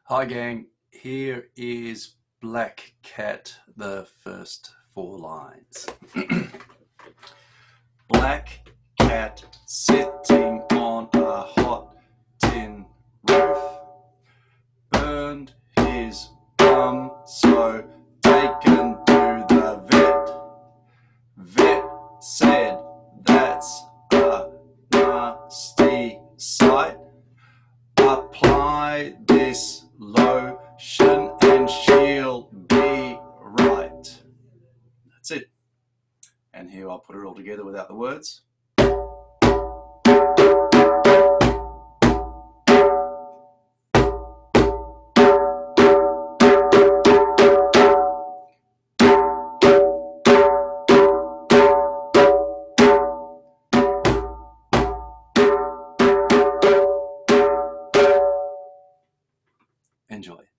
Hi gang, here is Black Cat, the first 4 lines. Black cat sitting on a hot tin roof, burned his bum, so taken to the vet. Vet said that's a nasty sight. Apply this lotion and she'll be right. That's it. And here I'll put it all together without the words. Enjoy.